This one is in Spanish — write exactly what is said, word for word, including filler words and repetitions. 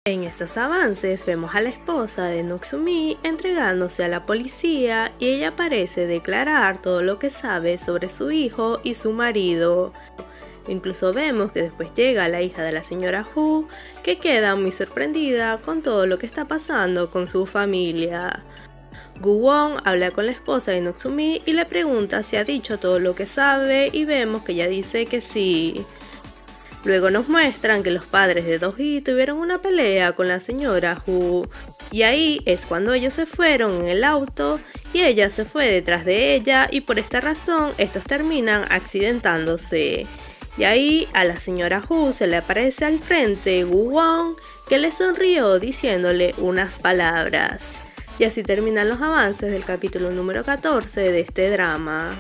En estos avances vemos a la esposa de Natsumi entregándose a la policía y ella parece declarar todo lo que sabe sobre su hijo y su marido. Incluso vemos que después llega la hija de la señora Hu, que queda muy sorprendida con todo lo que está pasando con su familia. Gu-won habla con la esposa de Natsumi y le pregunta si ha dicho todo lo que sabe y vemos que ella dice que sí. Luego nos muestran que los padres de Do-hee tuvieron una pelea con la señora Hu, y ahí es cuando ellos se fueron en el auto y ella se fue detrás de ella y por esta razón estos terminan accidentándose. Y ahí a la señora Hu se le aparece al frente Gu-won, que le sonrió diciéndole unas palabras. Y así terminan los avances del capítulo número catorce de este drama.